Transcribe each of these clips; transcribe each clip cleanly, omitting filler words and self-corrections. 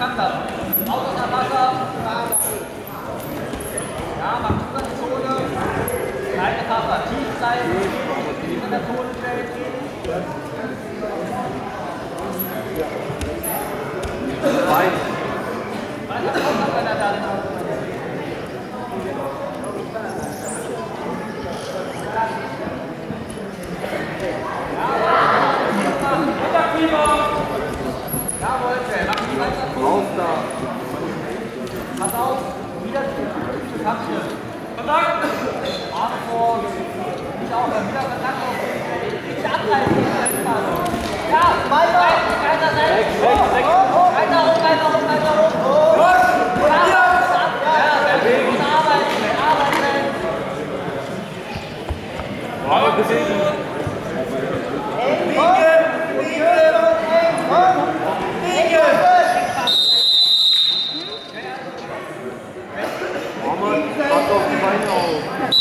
kann das. Raus aus der Wasser. Ja, mach Zugangszone. Keine Tasche. Tief sein. Tief in der Zone stellt. Bein. Weiter raus, wenn er dann. Jawohl, mach die weiter. Raus da. Pass auf, wieder Kampfchen. Kontakt! Arme vor. Nicht aufhören, wieder Kontakt auf. Nicht abreißen. Ja, weiter! Weiter sein! Weiter hoch, weiter hoch, weiter hoch! Ja, bewegen! Arbeiten! Arme bewegen! Pass auf die Beine auf.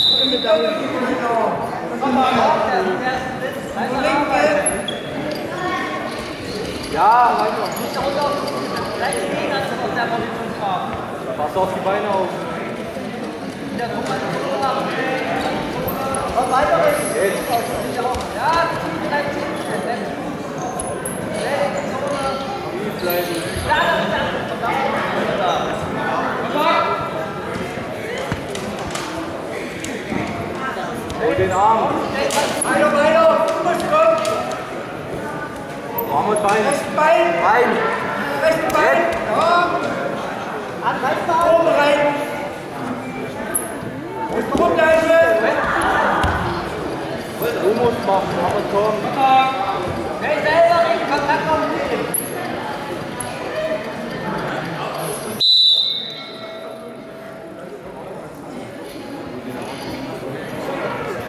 Ja, weiter. Nicht runter. Gleich gegen, als du auf der Position fahren. Pass auf die Beine auf. Wieder guck mal, Und weiter rechts. ja, bleib tief. Tief bleiben. Ja, da. Hol den Arm. Weiter. Übersprung. Arm und Bein. Rechten Bein. Bein. Rechten Bein. Ja. An rechten Bein. Oben rein. Und rumleiten. Du musst machen, aber komm. Hey,